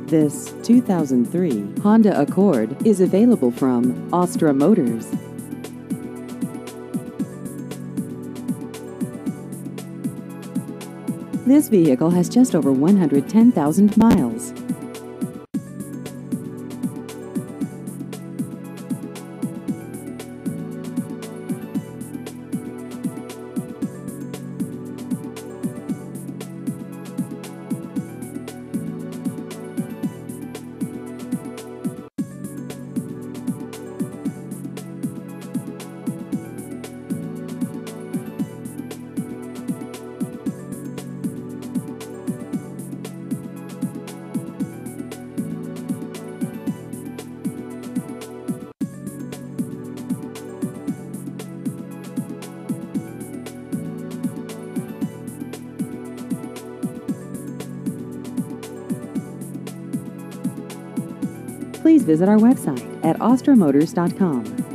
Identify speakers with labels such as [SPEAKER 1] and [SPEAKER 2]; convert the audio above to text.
[SPEAKER 1] This 2003 Honda Accord is available from Astra Motors. This vehicle has just over 110,000 miles. Please visit our website at astramotors.com.